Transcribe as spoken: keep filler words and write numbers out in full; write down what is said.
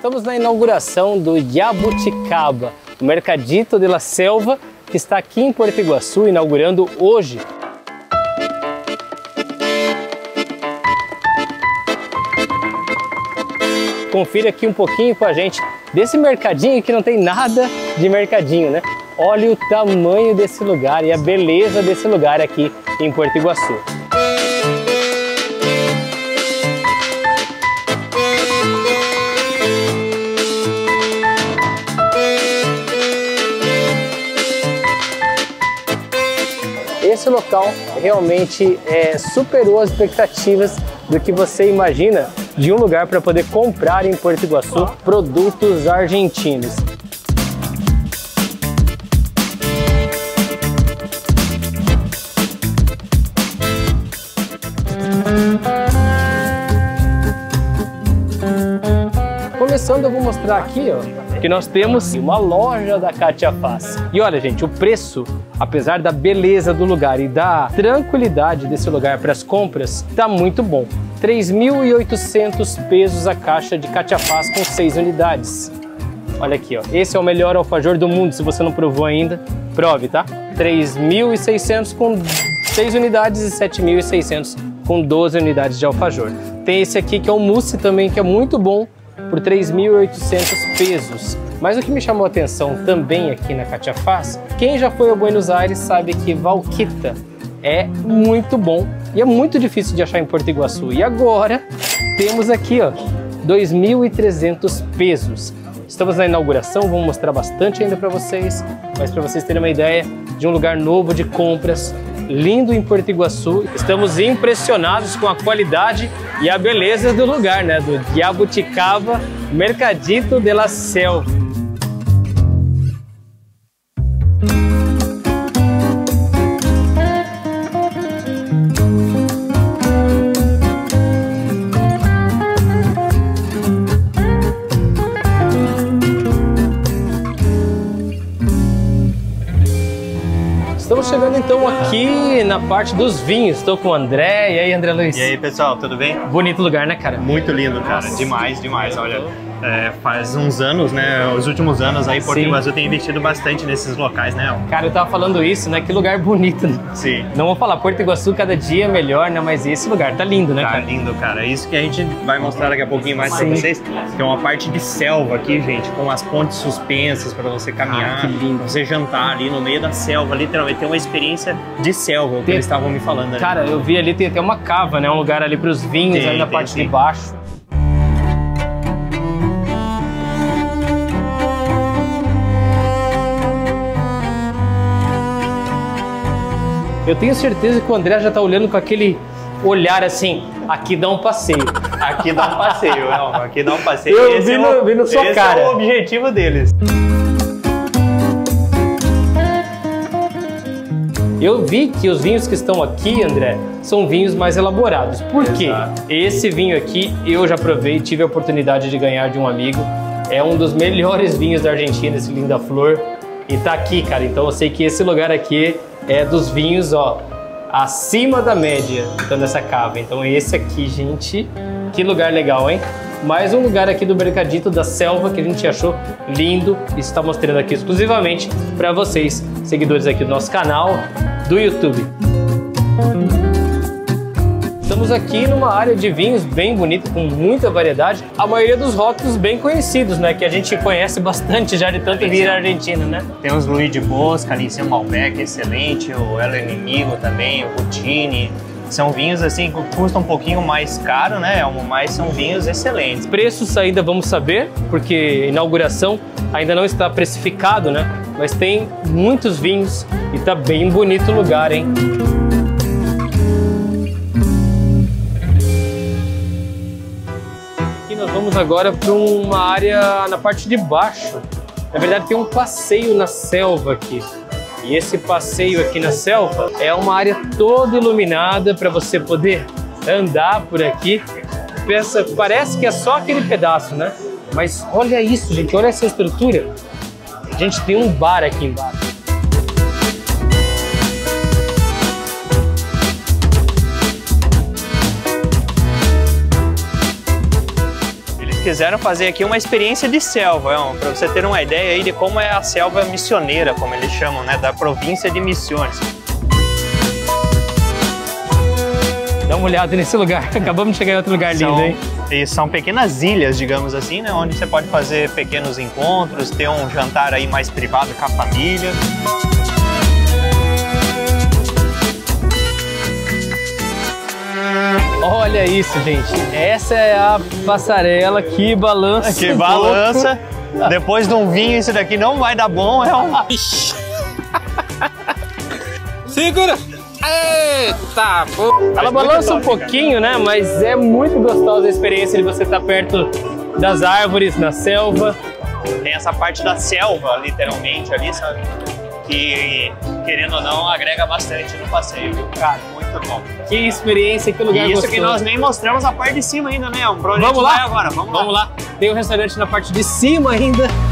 Estamos na inauguração do Jabuticaba, o Mercadito de la Selva, que está aqui em Puerto Iguaçu, inaugurando hoje. Confira aqui um pouquinho com a gente desse mercadinho que não tem nada de mercadinho, né? Olha o tamanho desse lugar e a beleza desse lugar aqui em Puerto Iguaçu. Esse local realmente é, superou as expectativas do que você imagina de um lugar para poder comprar em Puerto Iguaçu produtos argentinos. Começando, eu vou mostrar aqui, ó, que nós temos uma loja da Katia Faz. E olha, gente, o preço, apesar da beleza do lugar e da tranquilidade desse lugar para as compras, tá muito bom. três mil e oitocentos pesos a caixa de Katia Faz com seis unidades. Olha aqui, ó. Esse é o melhor alfajor do mundo, se você não provou ainda, prove, tá? três mil e seiscentos com seis unidades e sete mil e seiscentos com doze unidades de alfajor. Tem esse aqui que é o mousse também, que é muito bom, por três mil e oitocentos pesos. Mas o que me chamou a atenção também aqui na Katia Faz, quem já foi a Buenos Aires sabe que Valquita é muito bom e é muito difícil de achar em Puerto Iguaçu. E agora temos aqui, ó, dois mil e trezentos pesos. Estamos na inauguração, vou mostrar bastante ainda para vocês, mas para vocês terem uma ideia de um lugar novo de compras, lindo em Puerto Iguaçu. Estamos impressionados com a qualidade e a beleza do lugar, né? Do Jabuticaba Mercadito de la Selva. Estamos chegando então aqui na parte dos vinhos. Estou com o André. E aí, André Luiz? E aí, pessoal, tudo bem? Bonito lugar, né, cara? Muito lindo, cara. Nossa. Demais, demais. Olha, é, faz uns anos, né? Os últimos anos aí, Porto Iguaçu tem investido bastante nesses locais, né? Cara, eu tava falando isso, né? Que lugar bonito, né? Sim. Não vou falar, Porto Iguaçu cada dia é melhor, né? Mas esse lugar tá lindo, né, tá cara? Tá lindo, cara. Isso que a gente vai mostrar daqui a pouquinho mais Sim. pra vocês. Tem uma parte de selva aqui, gente, com as pontes suspensas pra você caminhar. Ah, que lindo. Pra você jantar ali no meio da selva, literalmente. Tem uma experiência de selva, o que tem... eles estavam me falando ali. Cara, eu vi ali, tem até uma cava, né? Um lugar ali pros vinhos, tem, ali na tem, parte sim. de baixo. Eu tenho certeza que o André já tá olhando com aquele olhar assim, aqui dá um passeio. Aqui dá um passeio, não, aqui dá um passeio. Eu esse vi, é no, o, vi no sua esse cara. é o objetivo deles. Eu vi que os vinhos que estão aqui, André, são vinhos mais elaborados. Por quê? Exato. Esse vinho aqui eu já provei, tive a oportunidade de ganhar de um amigo. É um dos melhores vinhos da Argentina, esse Linda Flor. E tá aqui, cara. Então eu sei que esse lugar aqui é dos vinhos, ó, acima da média, então nessa cava. Então esse aqui, gente, que lugar legal, hein? Mais um lugar aqui do Mercadito da Selva que a gente achou lindo e está mostrando aqui exclusivamente para vocês, seguidores aqui do nosso canal do YouTube. Estamos aqui numa área de vinhos bem bonita, com muita variedade. A maioria dos rótulos bem conhecidos, né? Que a gente conhece bastante já de tanto vir à Argentina, né? Tem os Luiz de Bosca, Lincinho Malbec, excelente, o El Inimigo também, o Routine. São vinhos assim que custam um pouquinho mais caro, né? Mas são vinhos excelentes. Preços ainda vamos saber, porque inauguração ainda não está precificado, né? Mas tem muitos vinhos e tá bem bonito o lugar, hein? Aqui nós vamos agora para uma área na parte de baixo. Na verdade tem um passeio na selva aqui. E esse passeio aqui na selva é uma área toda iluminada para você poder andar por aqui. Pensa, parece que é só aquele pedaço, né? Mas olha isso, gente, olha essa estrutura. A gente tem um bar aqui embaixo. quiseram fazer aqui uma experiência de selva, é, para você ter uma ideia aí de como é a selva missioneira, como eles chamam, né, da província de Missões. Dá uma olhada nesse lugar, acabamos de chegar em outro lugar lindo, são, hein? E são pequenas ilhas, digamos assim, né, onde você pode fazer pequenos encontros, ter um jantar aí mais privado com a família. Olha isso, gente. Essa é a passarela que balança. Que balança. Depois de um vinho, isso daqui não vai dar bom. É um... Segura! Eita! Ela balança um pouquinho, né? Mas é muito gostosa a experiência de você estar perto das árvores, na selva. Tem essa parte da selva, literalmente, ali, sabe? Que, querendo ou não, agrega bastante no passeio, viu? Cara, muito bom. Que experiência, que lugar gostoso. E isso gostoso. que nós nem mostramos a parte de cima ainda, né? Um Vamos lá? agora, vamos, vamos lá. lá. Tem um restaurante na parte de cima ainda.